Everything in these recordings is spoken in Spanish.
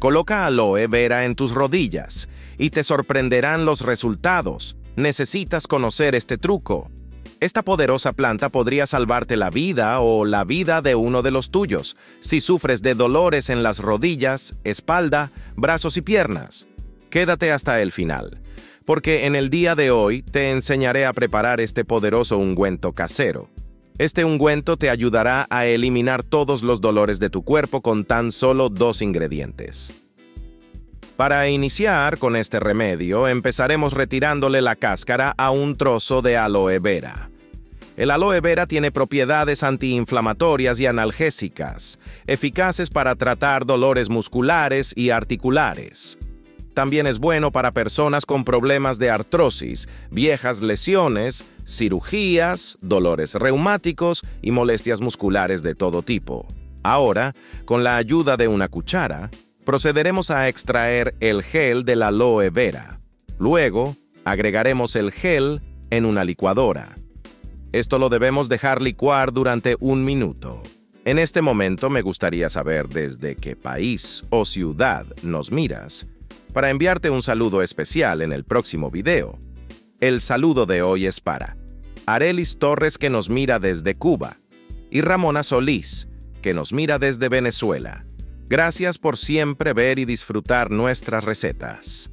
Coloca aloe vera en tus rodillas y te sorprenderán los resultados. Necesitas conocer este truco. Esta poderosa planta podría salvarte la vida o la vida de uno de los tuyos si sufres de dolores en las rodillas, espalda, brazos y piernas. Quédate hasta el final, porque en el día de hoy te enseñaré a preparar este poderoso ungüento casero. Este ungüento te ayudará a eliminar todos los dolores de tu cuerpo con tan solo 2 ingredientes. Para iniciar con este remedio, empezaremos retirándole la cáscara a un trozo de aloe vera. El aloe vera tiene propiedades antiinflamatorias y analgésicas, eficaces para tratar dolores musculares y articulares. También es bueno para personas con problemas de artrosis, viejas lesiones, cirugías, dolores reumáticos y molestias musculares de todo tipo. Ahora, con la ayuda de una cuchara, procederemos a extraer el gel del aloe vera. Luego, agregaremos el gel en una licuadora. Esto lo debemos dejar licuar durante 1 minuto. En este momento me gustaría saber desde qué país o ciudad nos miras, para enviarte un saludo especial en el próximo video. El saludo de hoy es para Arelis Torres, que nos mira desde Cuba, y Ramona Solís, que nos mira desde Venezuela. Gracias por siempre ver y disfrutar nuestras recetas.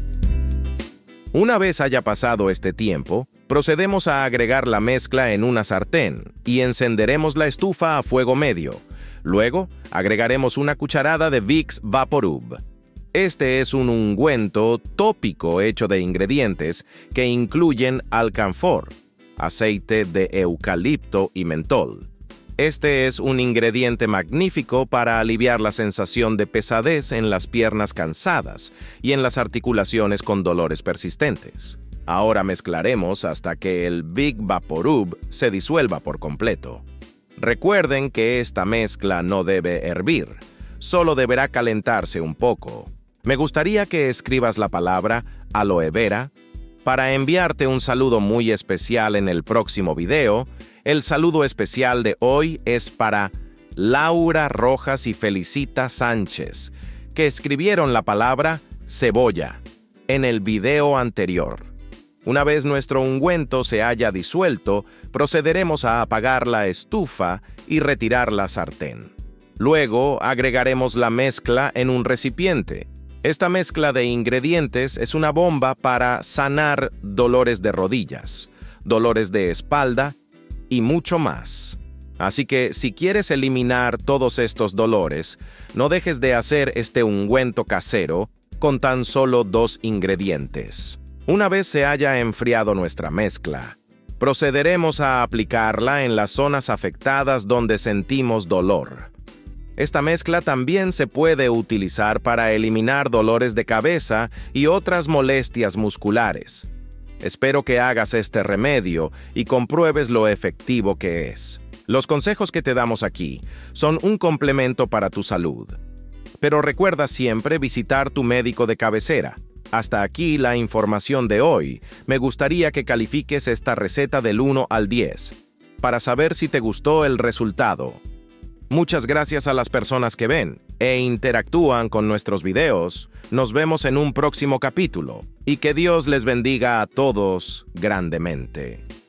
Una vez haya pasado este tiempo, procedemos a agregar la mezcla en una sartén y encenderemos la estufa a fuego medio. Luego, agregaremos una cucharada de Vicks Vaporub. Este es un ungüento tópico hecho de ingredientes que incluyen alcanfor, aceite de eucalipto y mentol. Este es un ingrediente magnífico para aliviar la sensación de pesadez en las piernas cansadas y en las articulaciones con dolores persistentes. Ahora mezclaremos hasta que el Vicks Vaporub se disuelva por completo. Recuerden que esta mezcla no debe hervir, solo deberá calentarse un poco. Me gustaría que escribas la palabra aloe vera para enviarte un saludo muy especial en el próximo video. El saludo especial de hoy es para Laura Rojas y Felicita Sánchez, que escribieron la palabra cebolla en el video anterior. Una vez nuestro ungüento se haya disuelto, procederemos a apagar la estufa y retirar la sartén. Luego agregaremos la mezcla en un recipiente. Esta mezcla de ingredientes es una bomba para sanar dolores de rodillas, dolores de espalda y mucho más. Así que si quieres eliminar todos estos dolores, no dejes de hacer este ungüento casero con tan solo 2 ingredientes. Una vez se haya enfriado nuestra mezcla, procederemos a aplicarla en las zonas afectadas donde sentimos dolor. Esta mezcla también se puede utilizar para eliminar dolores de cabeza y otras molestias musculares. Espero que hagas este remedio y compruebes lo efectivo que es. Los consejos que te damos aquí son un complemento para tu salud. Pero recuerda siempre visitar tu médico de cabecera. Hasta aquí la información de hoy. Me gustaría que califiques esta receta del 1 al 10 para saber si te gustó el resultado. Muchas gracias a las personas que ven e interactúan con nuestros videos. Nos vemos en un próximo capítulo y que Dios les bendiga a todos grandemente.